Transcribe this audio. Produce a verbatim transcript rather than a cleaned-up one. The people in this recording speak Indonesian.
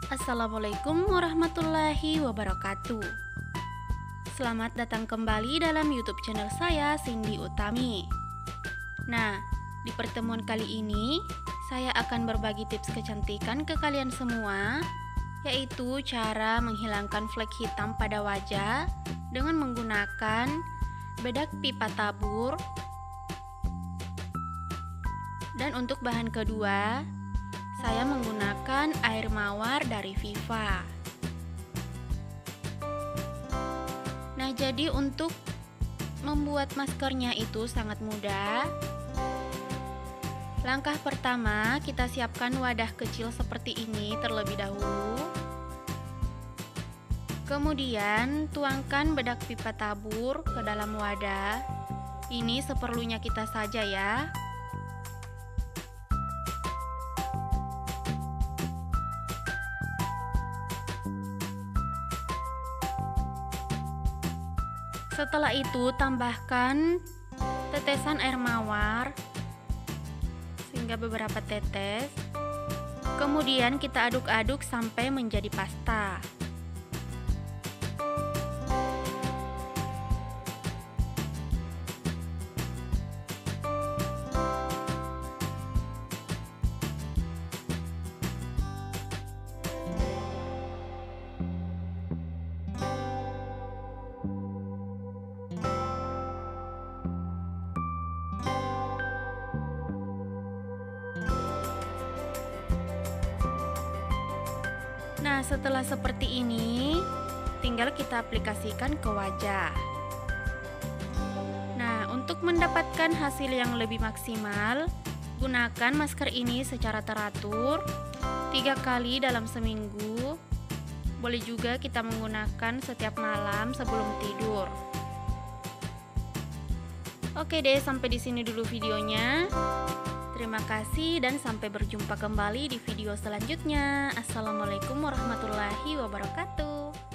Assalamualaikum warahmatullahi wabarakatuh. Selamat datang kembali dalam YouTube channel saya, Cindy Utami. Nah, di pertemuan kali ini saya akan berbagi tips kecantikan ke kalian semua, yaitu cara menghilangkan flek hitam pada wajah dengan menggunakan bedak pipa tabur. Dan untuk bahan kedua, saya menggunakan air mawar dari Viva. Nah, jadi untuk membuat maskernya itu sangat mudah. Langkah pertama, kita siapkan wadah kecil seperti ini terlebih dahulu. Kemudian, tuangkan bedak pipa tabur ke dalam wadah. Ini seperlunya kita saja ya. Setelah itu tambahkan tetesan air mawar sehingga beberapa tetes. Kemudian kita aduk-aduk sampai menjadi pasta. Nah, setelah seperti ini, tinggal kita aplikasikan ke wajah. Nah, untuk mendapatkan hasil yang lebih maksimal, gunakan masker ini secara teratur tiga kali dalam seminggu. Boleh juga kita menggunakan setiap malam sebelum tidur. Oke deh, sampai di sini dulu videonya. Terima kasih dan sampai berjumpa kembali di video selanjutnya. Assalamualaikum warahmatullahi wabarakatuh.